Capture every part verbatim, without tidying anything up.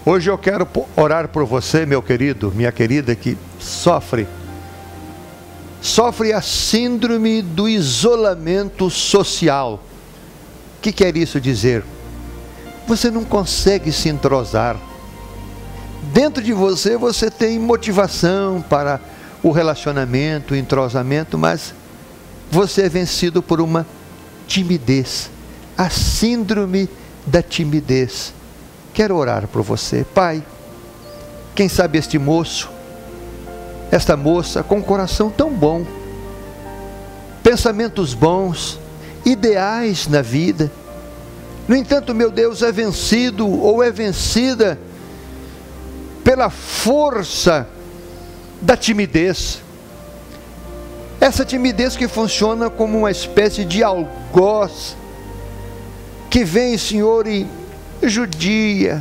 Hoje eu quero orar por você, meu querido, minha querida, que sofre, sofre a síndrome do isolamento social. O que quer isso dizer? Você não consegue se entrosar. Dentro de você, você tem motivação para o relacionamento, o entrosamento, mas você é vencido por uma timidez, a síndrome da timidez. Quero orar por você. Pai, quem sabe este moço, esta moça com um coração tão bom, pensamentos bons, ideais na vida, no entanto, meu Deus, é vencido ou é vencida pela força da timidez. Essa timidez que funciona como uma espécie de algoz, que vem, Senhor, e judia,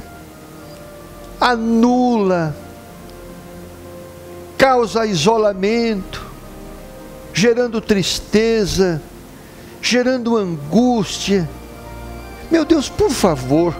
anula, causa isolamento, gerando tristeza, gerando angústia. Meu Deus, por favor,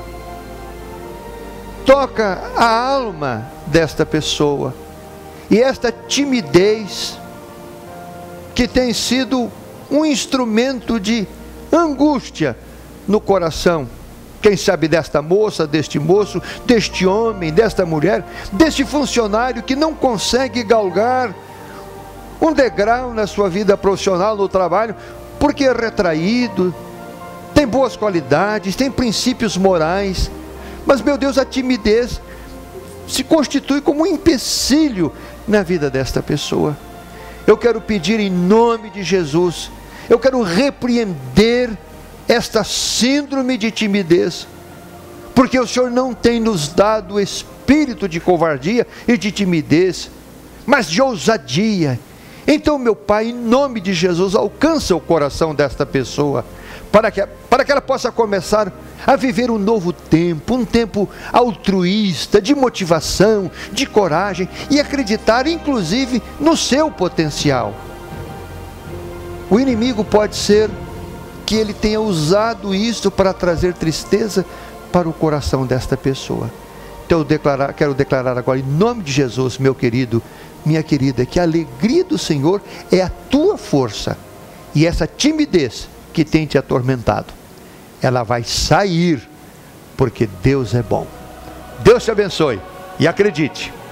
toca a alma desta pessoa. E esta timidez, que tem sido um instrumento de angústia no coração, quem sabe desta moça, deste moço, deste homem, desta mulher, deste funcionário que não consegue galgar um degrau na sua vida profissional, no trabalho, porque é retraído, tem boas qualidades, tem princípios morais, mas, meu Deus, a timidez se constitui como um empecilho na vida desta pessoa. Eu quero pedir em nome de Jesus, eu quero repreender esta síndrome de timidez, porque o Senhor não tem nos dado espírito de covardia e de timidez, mas de ousadia. Então, meu Pai, em nome de Jesus, alcança o coração desta pessoa, para que, para que ela possa começar a viver um novo tempo, um tempo altruísta, de motivação, de coragem, e acreditar inclusive no seu potencial. O inimigo pode ser que ele tenha usado isso para trazer tristeza para o coração desta pessoa. Então eu declarar, quero declarar agora em nome de Jesus, meu querido, minha querida, que a alegria do Senhor é a tua força, e essa timidez que tem te atormentado, ela vai sair, porque Deus é bom. Deus te abençoe, e acredite,